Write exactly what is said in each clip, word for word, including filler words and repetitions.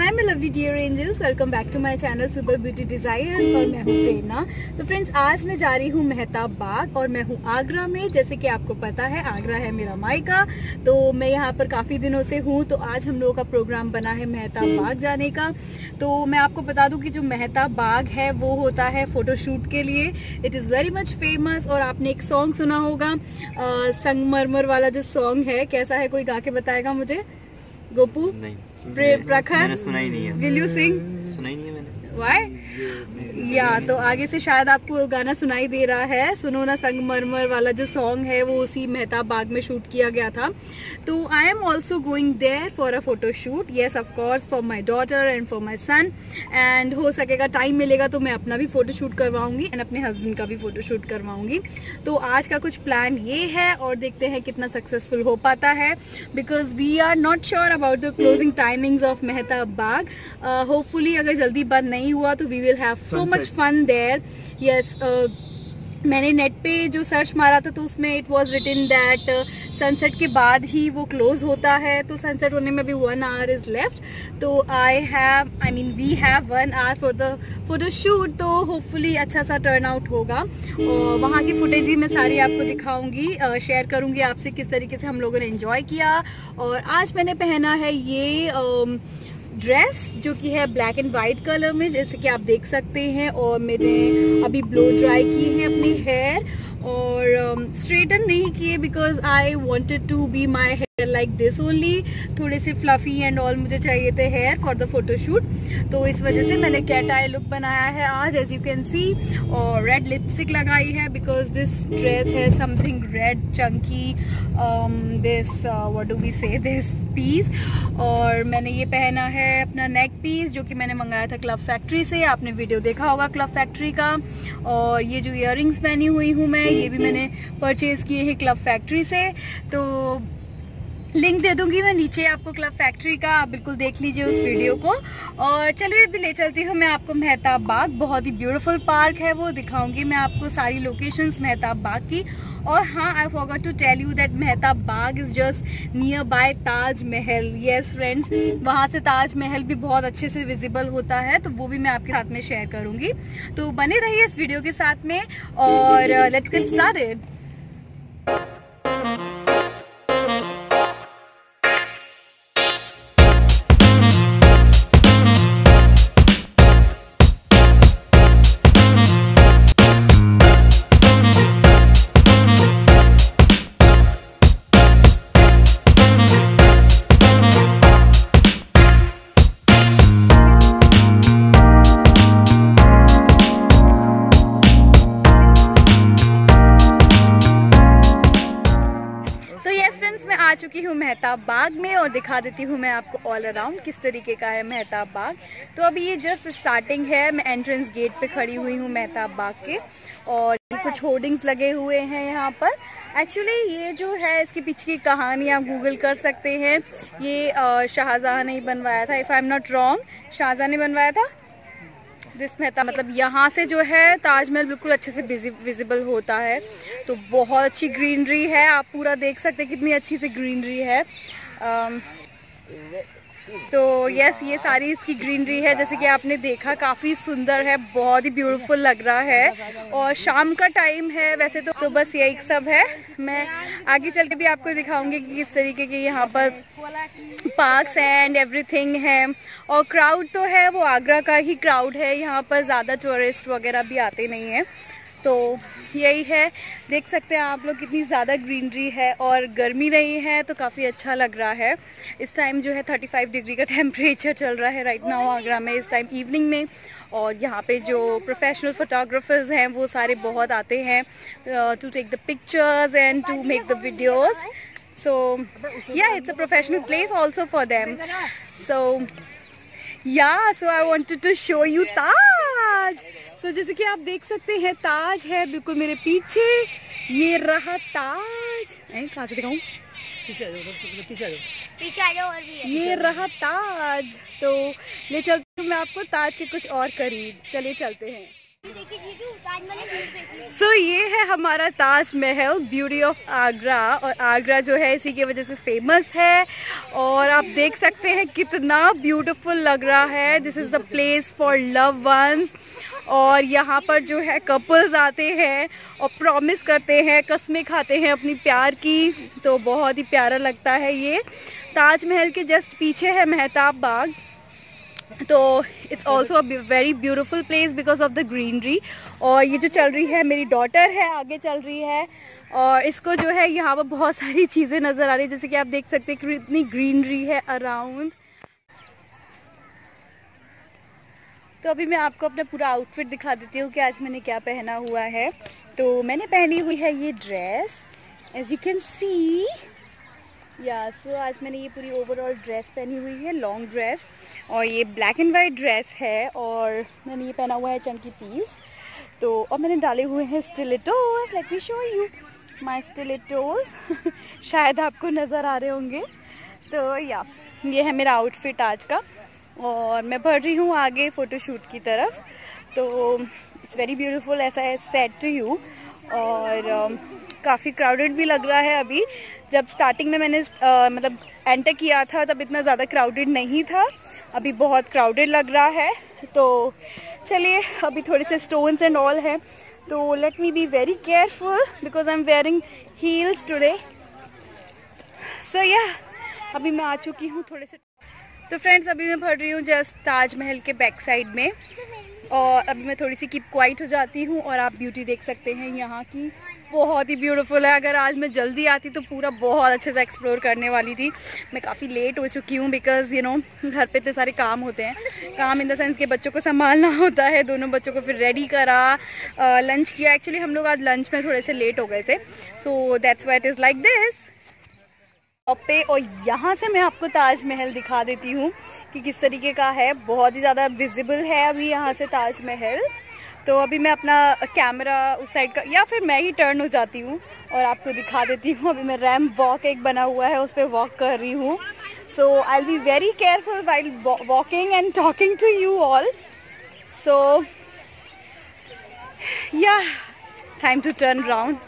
Hi my lovely dear angels, welcome back to my channel super beauty desires और मैं हूँ प्रेरणा। तो friends, आज मैं जा रही हूँ मेहताब बाग और मैं हूँ आगरा में। जैसे कि आपको पता है, आगरा है मेरा मायका, तो मैं यहाँ पर काफ़ी दिनों से हूँ। तो आज हम लोगों का प्रोग्राम बना है मेहताब बाग जाने का। तो मैं आपको बता दूँ कि जो मेहताब बाग है वो होता है फ़ोटोशूट के लिए। It is very much famous. और आपने एक सॉन्ग सुना होगा, संगमरमर वाला जो सॉन्ग है, कैसा है, कोई गा के बताएगा मुझे? गोपू? नहीं, प्रखर? मैंने सुना ही नहीं है। Will you sing? सुना ही नहीं है मैंने। Why? या तो आगे से शायद आपको गाना सुनाई दे रहा है। सुनो ना संगमरमर वाला जो सॉन्ग है वो उसी मेहताब बाग में शूट किया गया था। तो I am also going there for a photo shoot. Yes of course, for my daughter and for my son. And हो सकेगा, टाइम मिलेगा तो मैं अपना भी फोटो शूट करवाऊंगी एंड अपने हस्बैंड का भी फोटो शूट करवाऊंगी। तो आज का कुछ प्लान ये है और देखते हैं कितना सक्सेसफुल हो पाता है, because we are not sure about the closing timings of Mehtab Bagh. Hopefully अगर जल्दी बंद नहीं हुआ तो we will have so much fun there. Yes, मैंने नेट पे जो सर्च मारा था तो उसमें it was written that sunset के बाद ही वो क्लोज होता है। तो सनसेट होने में भी वन आवर इज लेफ्ट। तो I have I mean we have one hour for the photo shoot. तो होपफुली अच्छा सा टर्न आउट होगा और वहाँ की फुटेज भी मैं सारी आपको दिखाऊंगी, शेयर करूँगी आपसे किस तरीके से हम लोगों ने एंजॉय किया। और आज मैंने पहना है ये uh, ड्रेस जो कि है ब्लैक एंड वाइट कलर में, जैसे कि आप देख सकते हैं। और मैंने अभी ब्लो ड्राई किए हैं अपने हेयर और स्ट्रेटन um, नहीं किए because I wanted to be my hair like this only. थोड़े से फ्लफी एंड ऑल मुझे चाहिए थे हेयर फॉर द फोटोशूट। तो इस वजह से मैंने कैट आई लुक बनाया है आज, एज यू कैन सी। और रेड लिपस्टिक लगाई है बिकॉज दिस ड्रेस है something red chunky, this what do we say, this piece. और मैंने ये पहना है अपना नेक पीस जो कि मैंने मंगाया था क्लब फैक्ट्री से। आपने वीडियो देखा होगा क्लब फैक्ट्री का। और ये जो इयररिंग्स पहनी हुई हूँ मैं, ये भी मैंने परचेज किए हैं क्लब फैक्ट्री से। तो लिंक दे दूंगी मैं नीचे आपको क्लब फैक्ट्री का, आप बिल्कुल देख लीजिए उस वीडियो को। और चलिए अभी ले चलती हूँ मैं आपको मेहताब बाग। बहुत ही ब्यूटीफुल पार्क है, वो दिखाऊंगी मैं आपको सारी लोकेशंस मेहताब बाग की। और हाँ, I forgot to tell you that Mehtab Bagh is just near by Taj Mahal. Yes friends, वहाँ से ताज महल भी बहुत अच्छे से विजिबल होता है, तो वो भी मैं आपके साथ में शेयर करूँगी। तो बने रहिए इस वीडियो के साथ में और लेट्स गेट स्टार्टेड। आ चुकी हूँ मेहताब बाग में और दिखा देती हूँ मैं आपको ऑल अराउंड किस तरीके का है मेहताब बाग। तो अभी ये जस्ट स्टार्टिंग है, मैं एंट्रेंस गेट पे खड़ी हुई हूँ मेहताब बाग के। और कुछ होर्डिंग्स लगे हुए हैं यहाँ पर। एक्चुअली ये जो है इसके पीछे की कहानी आप गूगल कर सकते हैं। ये शाहजहां ने बनवाया था, if I am not wrong, Shahjahan ने बनवाया था दिस मेहताब। मतलब यहाँ से जो है ताजमहल बिल्कुल अच्छे से विजिबल होता है। तो बहुत अच्छी ग्रीनरी है, आप पूरा देख सकते हैं कितनी अच्छी सी ग्रीनरी है। um, तो यस, ये सारी इसकी ग्रीनरी है, जैसे कि आपने देखा, काफ़ी सुंदर है, बहुत ही ब्यूटीफुल लग रहा है। और शाम का टाइम है वैसे तो, तो बस यही सब है। मैं आगे चल के भी आपको दिखाऊंगी कि किस तरीके के यहाँ पर पार्क्स एंड एवरीथिंग है। और क्राउड तो है वो आगरा का ही क्राउड है, यहाँ पर ज़्यादा टूरिस्ट वगैरह भी आते नहीं हैं। तो यही है, देख सकते हैं आप लोग कितनी ज़्यादा ग्रीनरी है और गर्मी नहीं है तो काफ़ी अच्छा लग रहा है। इस टाइम जो है पैंतीस डिग्री का टेम्परेचर चल रहा है राइट नाउ आगरा में इस टाइम इवनिंग में। और यहाँ पे जो प्रोफेशनल फोटोग्राफर्स हैं वो सारे बहुत आते हैं to take the pictures and to make the videos. So yeah it's a professional place also for them. So yeah so I wanted to show you Taj. So so, जैसे कि आप देख सकते हैं ताज है बिल्कुल मेरे पीछे। ये रहा ताज। कहाँ से दिखाऊं? पीछे आ जाओ, पीछे आ जाओ और भी है। ये रहा ताज। तो ले चलती हूँ मैं आपको ताज के कुछ और करीब। चलिए चलते हैं। सो so, ये है हमारा ताजमहल, ब्यूटी ऑफ आगरा। और आगरा जो है इसी की वजह से फेमस है। और आप देख सकते हैं कितना ब्यूटीफुल लग रहा है। This is the place for love ones. और यहाँ पर जो है कपल्स आते हैं और प्रॉमिस करते हैं, कसमें खाते हैं अपनी प्यार की। तो बहुत ही प्यारा लगता है ये। ताजमहल के जस्ट पीछे है मेहताब बाग। तो it's also a very beautiful place because of the greenery. और ये जो चल रही है मेरी डॉटर है, आगे चल रही है और इसको जो है यहाँ पर बहुत सारी चीज़ें नज़र आ रही है, जैसे कि आप देख सकते हैं कि इतनी ग्रीनरी है अराउंड। तो अभी मैं आपको अपना पूरा आउटफिट दिखा देती हूँ कि आज मैंने क्या पहना हुआ है। तो मैंने पहनी हुई है ये dress, as you can see. Yeah so आज मैंने ये पूरी ओवरऑल ड्रेस पहनी हुई है, लॉन्ग ड्रेस। और ये ब्लैक एंड वाइट ड्रेस है और मैंने ये पहना हुआ है चंकी पीस। तो और मैंने डाले हुए हैं stilettos. Let me show you my stilettos. शायद आपको नज़र आ रहे होंगे। तो या ये है मेरा आउटफिट आज का। और मैं बढ़ रही हूँ आगे फ़ोटोशूट की तरफ। तो इट्स वेरी ब्यूटीफुल, ऐसा है सेड टू यू। और uh, काफ़ी क्राउडेड भी लग रहा है अभी। जब स्टार्टिंग में मैंने uh, मतलब एंटर किया था तब इतना ज़्यादा क्राउडेड नहीं था, अभी बहुत क्राउडेड लग रहा है। तो चलिए, अभी थोड़े से स्टोन्स एंड ऑल है, तो let me be very careful because I am wearing heels today. So yeah अभी मैं आ चुकी हूँ थोड़े से। तो फ्रेंड्स, अभी मैं पढ़ रही हूँ जस्ट ताजमहल के बैक साइड में। और अभी मैं थोड़ी सी कीप क्वाइट हो जाती हूँ और आप ब्यूटी देख सकते हैं यहाँ की, बहुत ही ब्यूटीफुल है। अगर आज मैं जल्दी आती तो पूरा बहुत अच्छे से एक्सप्लोर करने वाली थी। मैं काफ़ी लेट हो चुकी हूँ बिकॉज़ यू नो घर पे इतने सारे काम होते हैं। काम इन द सेंस के बच्चों को संभालना होता है, दोनों बच्चों को फिर रेडी करा, लंच किया। एक्चुअली हम लोग आज लंच में थोड़े से लेट हो गए थे, so that's why it is like this पे। और यहाँ से मैं आपको ताजमहल दिखा देती हूँ कि किस तरीके का है। बहुत ही ज़्यादा विजिबल है अभी यहाँ से ताजमहल। तो अभी मैं अपना कैमरा उस साइड का, या फिर मैं ही टर्न हो जाती हूँ और आपको दिखा देती हूँ। अभी मैं रैम्प वॉक एक बना हुआ है, उस पर वॉक कर रही हूँ। So I will be very careful while walking and talking to you all. So yeah time to turn round.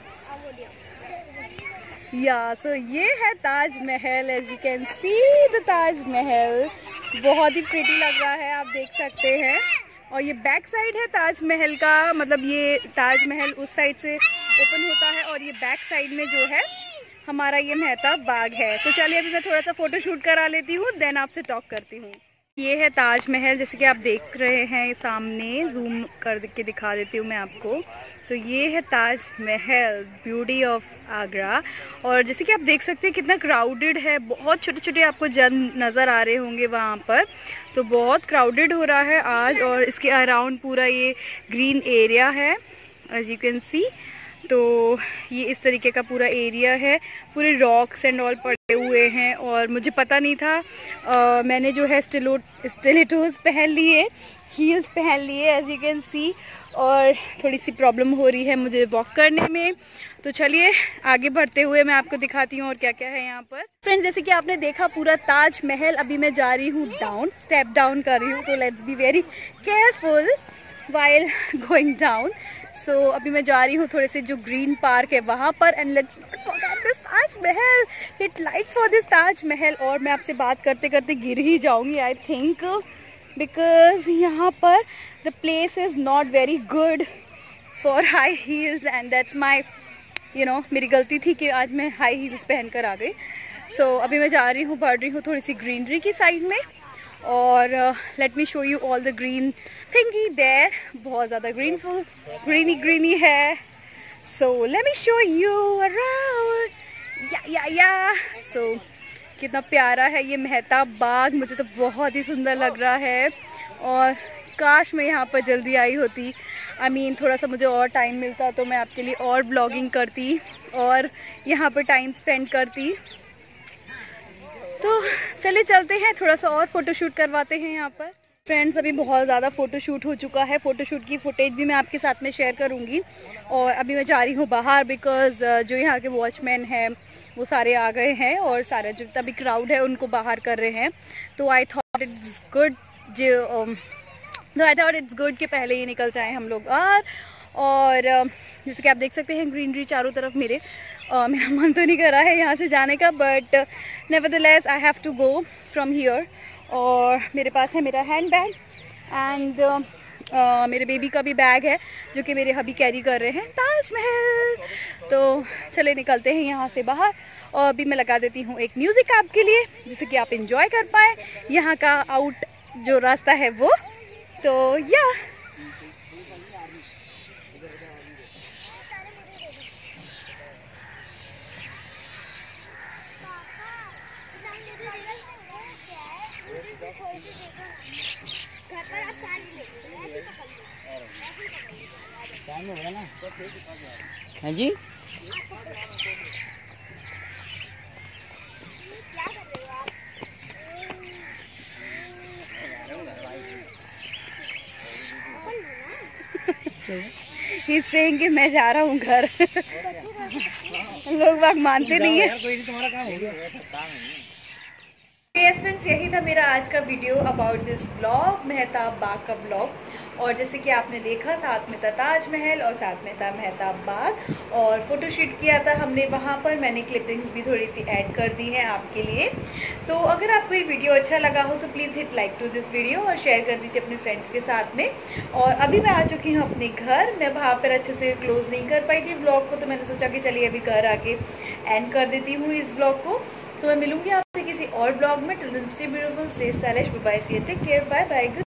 Yeah so ये है Taj Mahal, as you can see the Taj Mahal. बहुत ही प्रिटी लग रहा है, आप देख सकते हैं। और ये बैक साइड है ताजमहल का, मतलब ये ताजमहल उस साइड से ओपन होता है और ये बैक साइड में जो है हमारा ये मेहताब बाग है। तो चलिए अभी मैं थोड़ा सा फोटो शूट करा लेती हूँ, देन आपसे टॉक करती हूँ। ये है ताजमहल, जैसे कि आप देख रहे हैं सामने, जूम कर के दिखा देती हूँ मैं आपको। तो ये है ताजमहल, ब्यूटी ऑफ आगरा। और जैसे कि आप देख सकते हैं कितना क्राउडेड है, बहुत छोटे छोटे आपको जन नज़र आ रहे होंगे वहाँ पर। तो बहुत क्राउडेड हो रहा है आज। और इसके अराउंड पूरा ये ग्रीन एरिया है, एज यू कैन सी। तो ये इस तरीके का पूरा एरिया है, पूरे रॉक्स एंड ऑल पड़े हुए हैं। और मुझे पता नहीं था, आ, मैंने जो है स्टिलो स्टिलेटोज पहन लिए, हील्स पहन लिए, एज यू कैन सी। और थोड़ी सी प्रॉब्लम हो रही है मुझे वॉक करने में। तो चलिए आगे बढ़ते हुए मैं आपको दिखाती हूँ और क्या क्या है यहाँ पर। फ्रेंड्स, जैसे कि आपने देखा पूरा ताजमहल, अभी मैं जा रही हूँ डाउन, स्टेप डाउन कर रही हूँ। तो let's be very careful while going down. So so, अभी मैं जा रही हूँ थोड़े से जो ग्रीन पार्क है वहाँ पर। And let's not forget this Taj Mahal, hit like for this Taj Mahal. और मैं आपसे बात करते करते गिर ही जाऊँगी आई थिंक, बिकॉज यहाँ पर the place is not very good for high heels and that's my you know मेरी गलती थी कि आज मैं हाई हील्स पहन कर आ गई। सो so, अभी मैं जा रही हूँ, बढ़ रही हूँ थोड़ी सी ग्रीनरी की साइड में। और let me show you all the green thingy there. बहुत ज़्यादा ग्रीनफुल ग्रीनी ग्रीनी है। So let me show you around. Yeah yeah या सो कितना प्यारा है ये मेहताब बाग, मुझे तो बहुत ही सुंदर लग रहा है। और काश मैं यहाँ पर जल्दी आई होती, आई मीन थोड़ा सा मुझे और टाइम मिलता तो मैं आपके लिए और ब्लॉगिंग करती और यहाँ पर टाइम स्पेंड करती। तो चले चलते हैं, थोड़ा सा और फ़ोटोशूट करवाते हैं यहाँ पर। फ्रेंड्स, अभी बहुत ज़्यादा फ़ोटोशूट हो चुका है, फ़ोटोशूट की फुटेज भी मैं आपके साथ में शेयर करूँगी। और अभी मैं जा रही हूँ बाहर बिकॉज़ जो यहाँ के वॉचमैन हैं वो सारे आ गए हैं और सारा जो तभी क्राउड है उनको बाहर कर रहे हैं। तो आई थॉट इट्स गुड जो तो आई थॉट इट्स गुड कि पहले ही निकल जाएं हम लोग। और और जैसे कि आप देख सकते हैं ग्रीनरी चारों तरफ मेरे। uh, मेरा मन तो नहीं कर रहा है यहाँ से जाने का, but nevertheless I have to go from here. और मेरे पास है मेरा हैंड बैग एंड uh, मेरे बेबी का भी बैग है जो कि मेरे हबी कैरी कर रहे हैं, ताजमहल। तो चले निकलते हैं यहाँ से बाहर। और अभी मैं लगा देती हूँ एक म्यूज़िक आपके लिए जिससे कि आप इंजॉय कर पाएँ यहाँ का आउट जो रास्ता है वो। तो या हाँ जी He's saying कि मैं जा रहा हूँ घर। लोग बाग मानते नहीं है। तुम्हारा काम हो गया। यस फ्रेंड्स, यही था मेरा आज का video about this blog, Mehtab Bagh का ब्लॉग। और जैसे कि आपने देखा साथ में था ताजमहल और साथ में था मेहताब बाग और फ़ोटोशूट किया था हमने वहाँ पर। मैंने क्लिपिंग्स भी थोड़ी सी ऐड कर दी हैं आपके लिए। तो अगर आपको ये वीडियो अच्छा लगा हो तो please hit like to this video और शेयर कर दीजिए अपने फ्रेंड्स के साथ में। और अभी मैं आ चुकी हूँ अपने घर। मैं वहाँ पर अच्छे से क्लोज़ नहीं कर पाई थी ब्लॉग को, तो मैंने सोचा कि चलिए अभी घर आके एंड कर देती हूँ इस ब्लॉग को। तो मैं मिलूँगी आपसे किसी और ब्लॉग में। Till then stay beautiful, stay stylish, bye bye, see you, take care, bye bye.